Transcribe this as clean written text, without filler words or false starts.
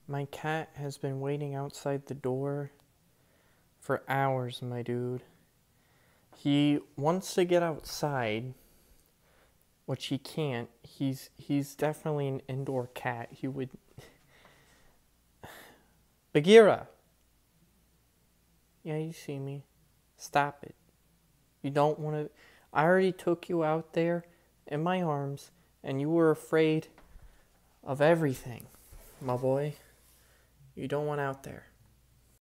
My cat has been waiting outside the door for hours, my dude. He wants to get outside, which he can't. He's definitely an indoor cat. He would... Bagheera! Yeah, you see me. Stop it. You don't want to... I already took you out there in my arms, and you were afraid of everything, my boy. You don't want out there.